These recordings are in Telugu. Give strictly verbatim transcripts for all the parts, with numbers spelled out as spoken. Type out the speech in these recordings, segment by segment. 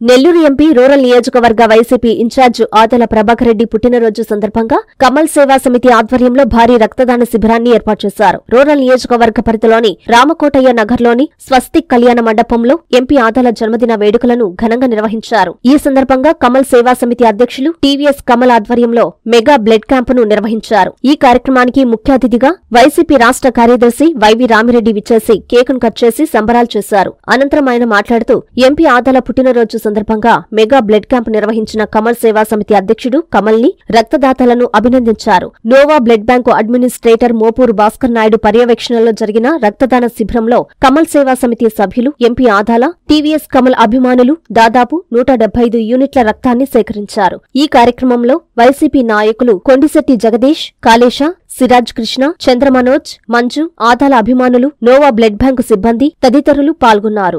నెల్లూరు ఎంపీ రూరల్ నియోజకవర్గ వైసీపీ ఇన్ఛార్జ్ ఆదల ప్రభాకర్ రెడ్డి పుట్టినరోజు సందర్భంగా కమల్ సేవా సమితి ఆధ్వర్యంలో భారీ రక్తదాన శిబిరాన్ని ఏర్పాటు చేశారు. రూరల్ నియోజకవర్గ పరిధిలోని రామకోటయ్య నగర్లోని స్వస్తిక్ కళ్యాణ మండపంలో ఎంపీ ఆదల జన్మదిన వేడుకలను ఘనంగా నిర్వహించారు. ఈ సందర్భంగా కమల్ సేవా సమితి అధ్యక్షులు టీవీఎస్ కమల్ ఆధ్వర్యంలో మెగా బ్లడ్ క్యాంపును నిర్వహించారు. ఈ కార్యక్రమానికి ముఖ్య అతిథిగా వైసీపీ రాష్ట్ర కార్యదర్శి వైవి రామిరెడ్డి విచ్చేసి కేకును కట్ చేసి సంబరాలు చేశారు. అనంతరం ఆయన మాట్లాడుతూ ఎంపీ ఆదల పుట్టినరోజు సందర్భంగా మెగా బ్లడ్ క్యాంప్ నిర్వహించిన కమల్ సేవా సమితి అధ్యక్షుడు కమల్ ని రక్తదాతలను అభినందించారు. Nova blood bank administrator Mopuru Bhaskar Naidu పర్యవేక్షణలో జరిగిన రక్తదాన శిబిరంలో కమల్ సేవా సమితి సభ్యులు, ఎంపీ ఆదాల, టీవీఎస్ కమల్ అభిమానులు దాదాపు నూట డెబ్బై ఐదు యూనిట్ల రక్తాన్ని సేకరించారు. ఈ కార్యక్రమంలో వైసీపీ నాయకులు కొండిశెట్టి జగదీష్, కాళేశ, సిరాజ్ కృష్ణ, చంద్రమనోజ్, మంజు, ఆదాల అభిమానులు, నోవా బ్లడ్ బ్యాంకు సిబ్బంది తదితరులు పాల్గొన్నారు.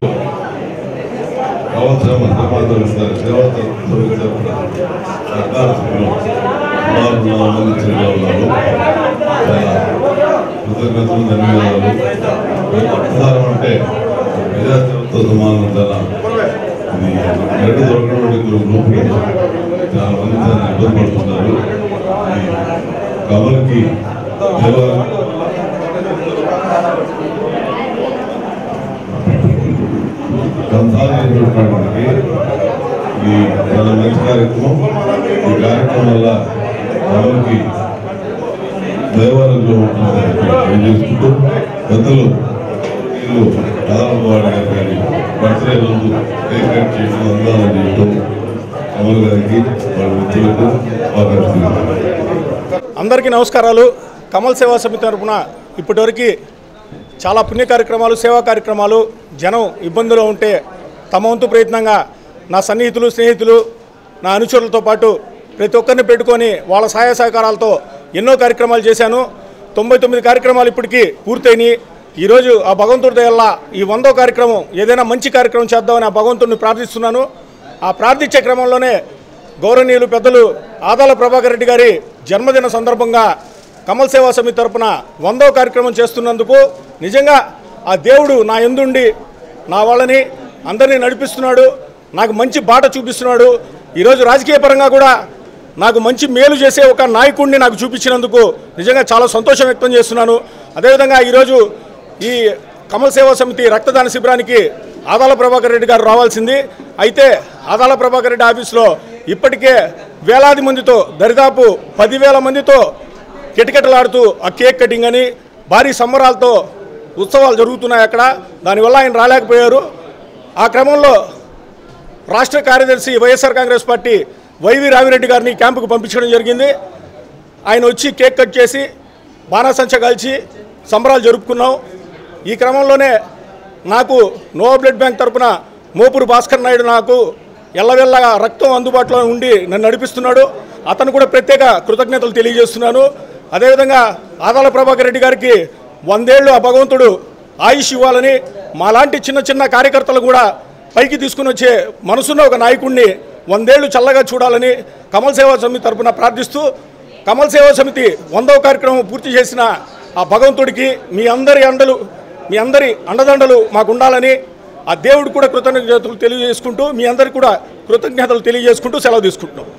కమల్కి కంసాలకి ఈ చాలా మంచి కార్యక్రమం. ఈ కార్యక్రమం వల్ల కమల్కి దేవాలయంలో ఏం చేసుకుంటూ పెద్దలు వీళ్ళు ఆదాలవాడి గారు కానీ బర్త్డే రోజు కేక్ కట్ చేయడం, అందాలని చేయటం కమల్ గారికి వాళ్ళ మిత్రులకు ఆకర్షిస్తున్నారు. అందరికీ నమస్కారాలు. కమల్ సేవా సమితి తరపున ఇప్పటివరకు చాలా పుణ్య కార్యక్రమాలు, సేవా కార్యక్రమాలు, జనం ఇబ్బందులో ఉంటే తమ వంతు ప్రయత్నంగా నా సన్నిహితులు, స్నేహితులు, నా అనుచరులతో పాటు ప్రతి ఒక్కరిని పెట్టుకొని వాళ్ళ సహాయ సహకారాలతో ఎన్నో కార్యక్రమాలు చేశాను. తొంభై తొమ్మిది కార్యక్రమాలు ఇప్పటికీ పూర్తయినాయి. ఈరోజు ఆ భగవంతుడి దయవల్ల ఈ వందో కార్యక్రమం ఏదైనా మంచి కార్యక్రమం చేద్దామని ఆ భగవంతుడిని ప్రార్థిస్తున్నాను. ఆ ప్రార్థించే క్రమంలోనే గౌరవనీయులు పెద్దలు ఆదాల ప్రభాకర్ రెడ్డి గారి జన్మదిన సందర్భంగా కమల్ సేవా సమితి తరపున వందో కార్యక్రమం చేస్తున్నందుకు నిజంగా ఆ దేవుడు నా యందుండి నా వాళ్ళని అందరినీ నడిపిస్తున్నాడు, నాకు మంచి బాట చూపిస్తున్నాడు. ఈరోజు రాజకీయ పరంగా కూడా నాకు మంచి మేలు చేసే ఒక నాయకుడిని నాకు చూపించినందుకు నిజంగా చాలా సంతోషం వ్యక్తం చేస్తున్నాను. అదేవిధంగా ఈరోజు ఈ కమల్ సేవా సమితి రక్తదాన శిబిరానికి ఆదాల ప్రభాకర్ రెడ్డి గారు రావాల్సింది. అయితే ఆదాల ప్రభాకర్ రెడ్డి ఆఫీసులో ఇప్పటికే వేలాది మందితో, దరిదాపు పదివేల మందితో కిటకిటలాడుతూ ఆ కేక్ కటింగ్ అని భారీ సంబరాలతో ఉత్సవాలు జరుగుతున్నాయి అక్కడ. దానివల్ల ఆయన రాలేకపోయారు. ఆ క్రమంలో రాష్ట్ర కార్యదర్శి వైఎస్ఆర్ కాంగ్రెస్ పార్టీ వైవి రామిరెడ్డి గారిని క్యాంపుకు పంపించడం జరిగింది. ఆయన వచ్చి కేక్ కట్ చేసి బాణాసంచ కాల్చి సంబరాలు జరుపుకున్నాం. ఈ క్రమంలోనే నాకు నోవా బ్లడ్ బ్యాంక్ తరఫున మోపూరు భాస్కర్ నాయుడు నాకు ఎల్లవెల్లగా రక్తం అందుబాటులో ఉండి నన్ను నడిపిస్తున్నాడు. అతను కూడా ప్రత్యేక కృతజ్ఞతలు తెలియజేస్తున్నాను. అదేవిధంగా ఆదాల ప్రభాకర్ రెడ్డి గారికి వందేళ్లు ఆ భగవంతుడు ఆయుష్ ఇవ్వాలని, మాలాంటి చిన్న చిన్న కార్యకర్తలు కూడా పైకి తీసుకుని వచ్చే మనసున్న ఒక నాయకుడిని వందేళ్లు చల్లగా చూడాలని కమల్ సేవా సమితి తరఫున ప్రార్థిస్తూ, కమల్ సేవా సమితి వందవ కార్యక్రమం పూర్తి చేసిన ఆ భగవంతుడికి మీ అందరి అండలు మీ అందరి అండదండలు మాకు ఉండాలని ఆ దేవుడు కూడా కృతజ్ఞతలు తెలియజేసుకుంటూ మీ అందరికీ కూడా కృతజ్ఞతలు తెలియజేసుకుంటూ సెలవు తీసుకుంటున్నాం.